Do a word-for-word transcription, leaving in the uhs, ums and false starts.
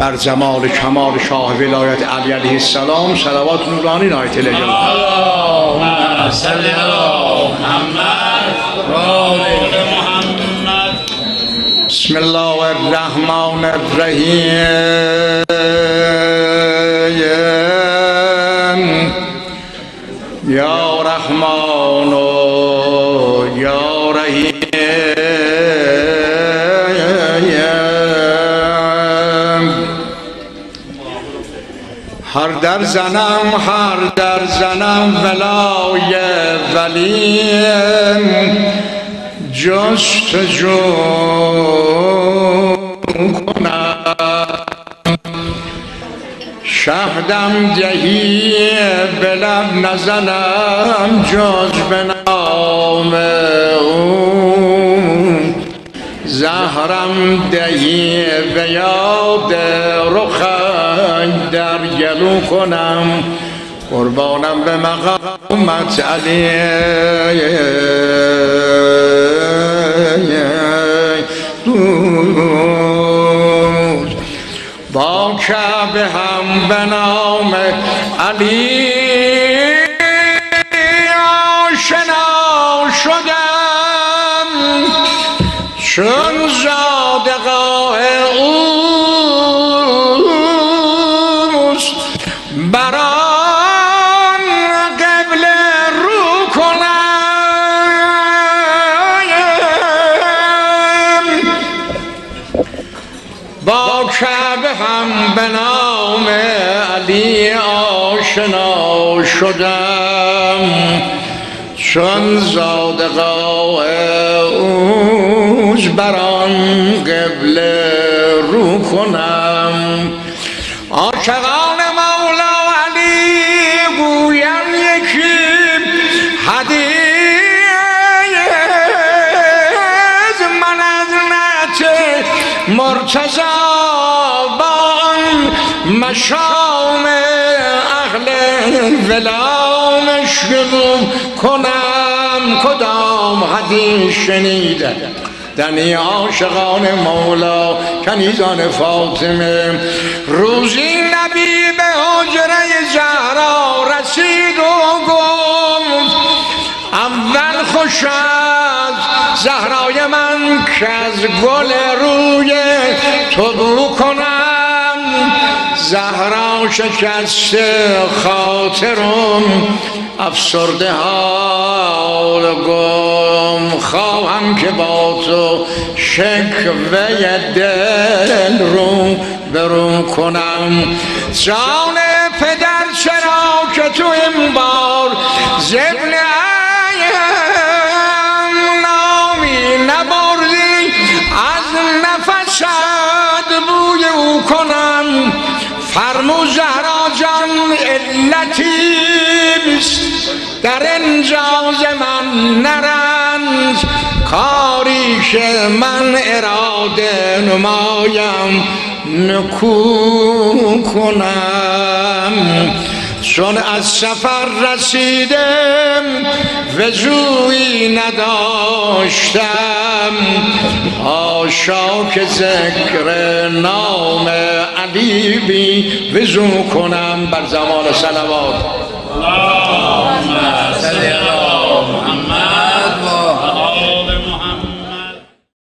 بر جمال کمال شاه ولایت علی علیه السلام صلوات نورانی نهایت الجلال. اللهم صل علی محمد و آل محمد. بسم الله الرحمن الرحیم. یا رحمان و یا رحیم. هر در زنم هر در زنم ولای ولیم جستجو کنم. شهدم دهی به لب نزنم جز به نام او. زهرم دهی به یاد رخش در گلو کنم. قربانم به مقامت علی دوست. با کعبه هم به نام علی آشنا شدم. چون زادگاه اوست بر آن قبله رو کنم. با کعبه هم به نام علی آشنا شدم. چون زادگاه اوز بر آن قبله رو کنم. عاشقان مولا علی گویم یکی حدیث من از نعت مرتضی با آن مشام اهل ولام شروع کنم. کدام حدیث شنیده دنی عاشقان مولا کنیزان فاطمه؟ روزی نبی به حجره زهرا رسید و گفت اول خوش از زهرای من که از گل روی تو بو کنم. زهرا شکست خاطرم افسرده حال گم. خواهم که با تو شکوه دل رو برو کنم. جان پدر چرا که تو این بار زبن نامی نبردی از نفست بوی او کنم. فرمو زهرا جان علتیست در انجاز من نرنج. کاری که من اراده نمایم نکو کنم. چون از سفر رسیدم وضویی نداشتم. آشا که ذکر نام علی بی وضو کنم. بر زمان صلوات. اللهم صل